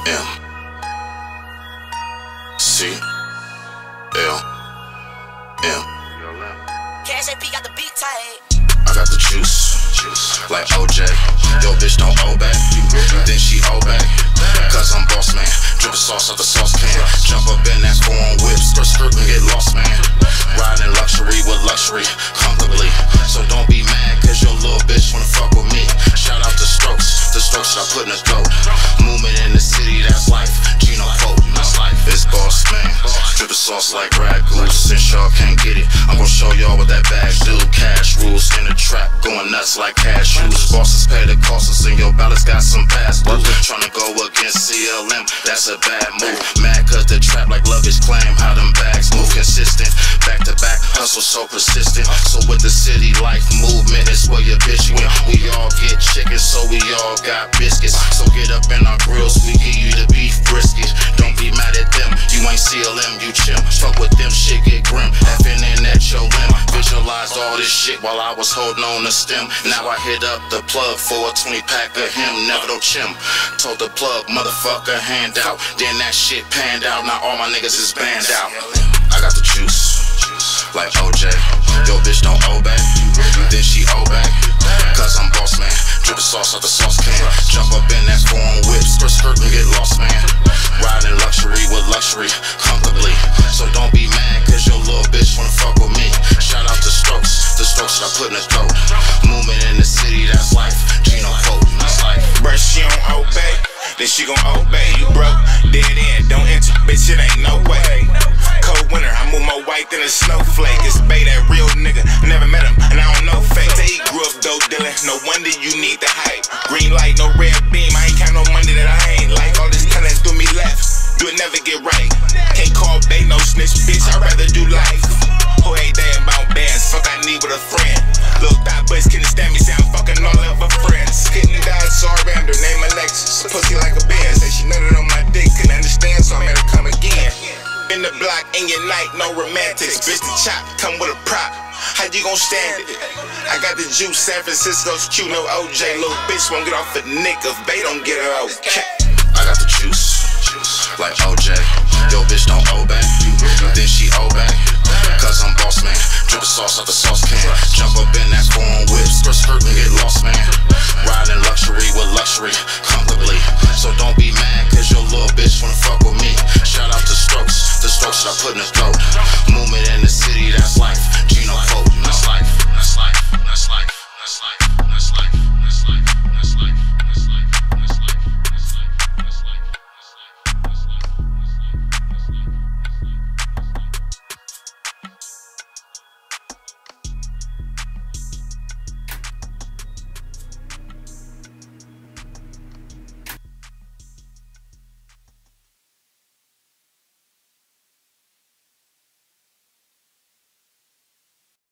M C L M. Cash AP got the beat tight. I got the juice, like OJ. Yo, bitch don't owe back, then she owe back. Cause I'm boss man, drippin' sauce out the sauce can. Jump up in that foreign whip, skirt and get lost, man. Riding luxury with luxury, comfortably. So don't be mad cause your little bitch wanna fuck with me. Shout out to Strokes, the Strokes that I put in the goat. Movement in the city, that's life. Gino Pope, that's life. It's boss man, drippin' sauce like ragu. Since y'all can't get it, I'm gon' show y'all what that bag do. Cash rules in the trap, going nuts like cashews. Bosses pay the costs, and your balance got some past due. Tryna go against CLM, that's a bad move. Mad cause the trap like luggage claim how them bags move. Consistent, back to back, hustle so persistent. So with the city life movement, it's where your bitch went. We all get chicken, so we all got biscuits. So get up in our grills, we give you the beef brisket. Don't be mad at them, you ain't CLM, you chimp. Fuck with them, shit get grim. Effing in at your limb. Visualized all this shit while I was holding on to stem. Now I hit up the plug for a 20-pack of him, never no chim. Told the plug, motherfucker, hand out. Then that shit panned out, now all my niggas is banned out. I got the juice, like OJ. Yo, bitch don't owe back, then she owe back. Cause I'm boss man, drippin' sauce out the sauce can. Jump up in that foreign whip, skirt and get lost, man. Riding luxury with luxury, comfortably. So don't be mad cause your little bitch wanna fuck with me. Shout out to Strokes, the Strokes that I put in the throat. Movement in the city, that's life. Gino Pope, that's life. Bruh, she don't obey, then she gon' obey. You broke, dead end, don't enter, bitch, it ain't no way. Cold winter, I move more white than a snowflake. It's Bay, that real nigga, never met him, and I don't know fake. They grew up dope dealing, no wonder you need the hype. Green light, no red beam, I ain't count no money that I ain't like. All this talent through me left, you would never get right. Can't call Bay no snitch, bitch, I'd rather do life. Who ain't damn about bands, fuck I need with a friend. Little thought boys couldn't stand me, say I'm fucking all of her friends. Getting died, so I rammed her, name Alexis. Pussy like a bear, say she nutted on my dick, couldn't understand, so I made her come again. In the block, in your night, no romantics. Bitch, the chop, come with a prop. How you gon' stand it? I got the juice, San Francisco's cute, no OJ. Little bitch won't get off the nick if they don't get her okay. I got the juice, like OJ. Yo, bitch don't owe back, then she owe back. Cause I'm boss man, drippin' sauce out the sauce can. Jump up in that foreign whip, skirt and get lost, man. Riding luxury with luxury.